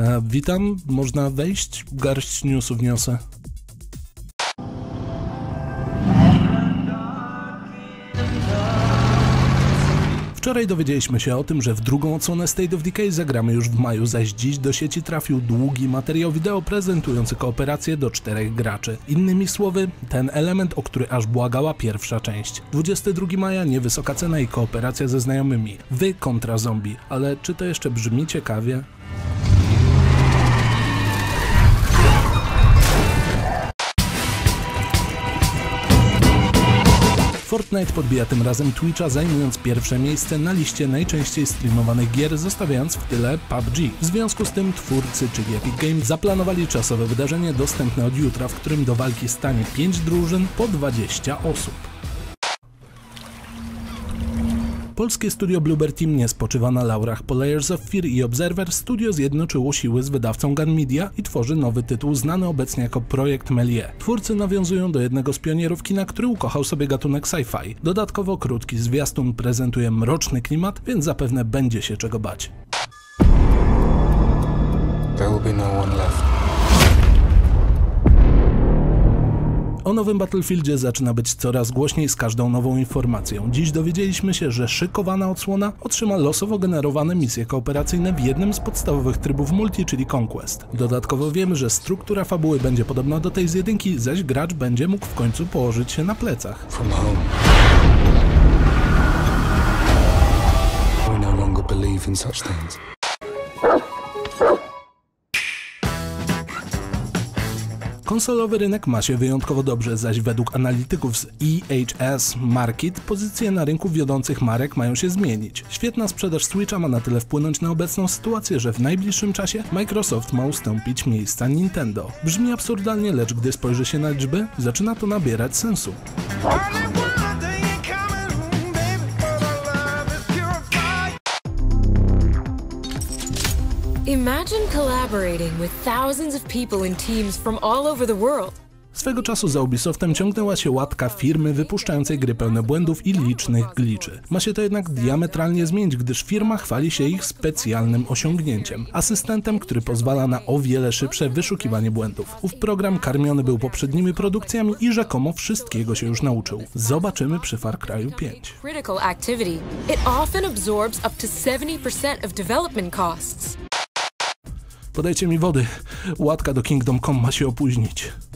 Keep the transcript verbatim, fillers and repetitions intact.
E, witam, można wejść? Garść newsów niosę. Wczoraj dowiedzieliśmy się o tym, że w drugą odsłonę State of Decay zagramy już w maju, zaś dziś do sieci trafił długi materiał wideo prezentujący kooperację do czterech graczy. Innymi słowy, ten element, o który aż błagała pierwsza część. dwudziestego drugiego maja, niewysoka cena i kooperacja ze znajomymi. Wy kontra zombie. Ale czy to jeszcze brzmi ciekawie? Fortnite podbija tym razem Twitcha, zajmując pierwsze miejsce na liście najczęściej streamowanych gier, zostawiając w tyle P U B G. W związku z tym twórcy, czyli Epic Games, zaplanowali czasowe wydarzenie dostępne od jutra, w którym do walki stanie pięć drużyn po dwadzieścia osób. Polskie studio Bloober Team nie spoczywa na laurach. Po Layers of Fear i Observer studio zjednoczyło siły z wydawcą Gun Media i tworzy nowy tytuł znany obecnie jako Projekt Melie. Twórcy nawiązują do jednego z pionierów kina, który ukochał sobie gatunek sci-fi. Dodatkowo krótki zwiastun prezentuje mroczny klimat, więc zapewne będzie się czego bać. There will be no one left. O nowym Battlefieldzie zaczyna być coraz głośniej z każdą nową informacją. Dziś dowiedzieliśmy się, że szykowana odsłona otrzyma losowo generowane misje kooperacyjne w jednym z podstawowych trybów multi, czyli Conquest. Dodatkowo wiemy, że struktura fabuły będzie podobna do tej z jedynki, zaś gracz będzie mógł w końcu położyć się na plecach. From home. We no longer believe in such things. Konsolowy rynek ma się wyjątkowo dobrze, zaś według analityków z E H S Market pozycje na rynku wiodących marek mają się zmienić. Świetna sprzedaż Switcha ma na tyle wpłynąć na obecną sytuację, że w najbliższym czasie Microsoft ma ustąpić miejsca Nintendo. Brzmi absurdalnie, lecz gdy spojrzy się na liczby, zaczyna to nabierać sensu. Imagine collaborating with thousands of people in teams from all over the world. Swego czasu za Ubisoftem ciągnęła się łatka firmy wypuszczającej gry pełne błędów i licznych gliczy. Ma się to jednak diametralnie zmienić, gdyż firma chwali się ich specjalnym osiągnięciem. Asystentem, który pozwala na o wiele szybsze wyszukiwanie błędów. Ów program karmiony był poprzednimi produkcjami i rzekomo wszystkiego się już nauczył. Zobaczymy przy Far Cry'u pięć. Critical activity. It often absorbs up to seventy percent of development costs. Podajcie mi wody. Łatka do Kingdom Come ma się opóźnić.